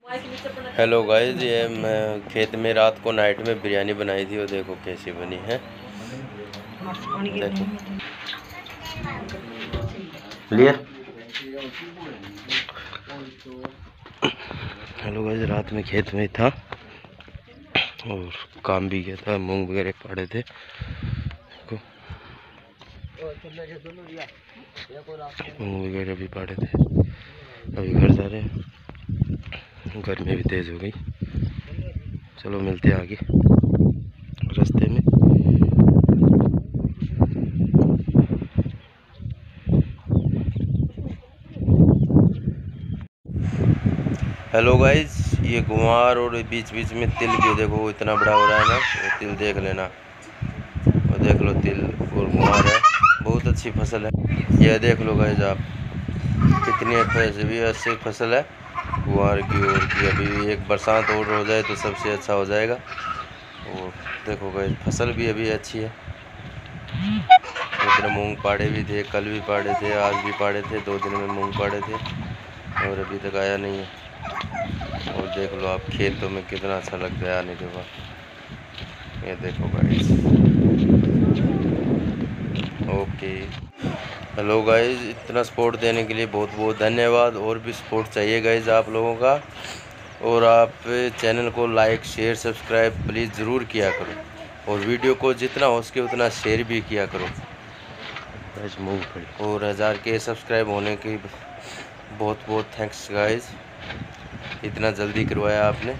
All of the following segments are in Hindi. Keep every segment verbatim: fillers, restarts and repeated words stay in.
हेलो गाइस, ये मैं खेत में रात को नाइट में बिरयानी बनाई थी और देखो कैसी बनी है। देखो लिया। हेलो गाइस, रात में खेत में था और काम भी किया था, मूंग वगैरह पाड़े थे। देखो मूंग वगैरह भी पाड़े थे। अभी घर जा रहे हैं, गर्मी भी तेज़ हो गई। चलो मिलते हैं आगे रास्ते में। हेलो गाइस, ये गुआर और बीच बीच में तिल भी देखो इतना बड़ा हो रहा है ना, वो तिल देख लेना। और देख लो तिल और गुआर है, बहुत अच्छी फसल है। यह देख लो गाइस आप, कितनी अच्छी अच्छी फसल है गुआर की। और की अभी एक बरसात और हो जाए तो सबसे अच्छा हो जाएगा। और देखो गाइस फसल भी अभी अच्छी है। इतने मूंग पाड़े भी थे, कल भी पाड़े थे, आज भी पाड़े थे, दो दिन में मूंग पाड़े थे और अभी तक आया नहीं है। और देख लो आप खेतों में कितना अच्छा लगता है आने के बाद। ये देखो गाइस। ओके, हेलो गाइस, इतना सपोर्ट देने के लिए बहुत बहुत धन्यवाद। और भी सपोर्ट चाहिए गाइस आप लोगों का। और आप चैनल को लाइक शेयर सब्सक्राइब प्लीज़ ज़रूर किया करो। और वीडियो को जितना हो सके उतना शेयर भी किया करो। और हज़ार के सब्सक्राइब होने की बहुत बहुत थैंक्स गाइस, इतना जल्दी करवाया आपने।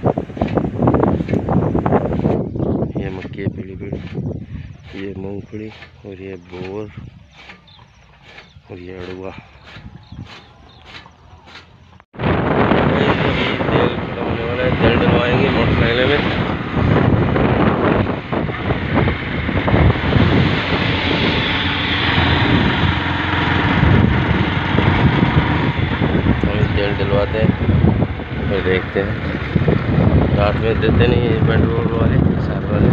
ये मक्की पीली पीली, ये मूंगफली और ये बोर और ये अड़ुआ। तेल खत्म होने वाला है, तेल डलवाएंगे मोटरसाइकिल में। हम तेल डलवाते हैं और देखते हैं। रात में देते नहीं है पेट्रोल वाले साथ वाले।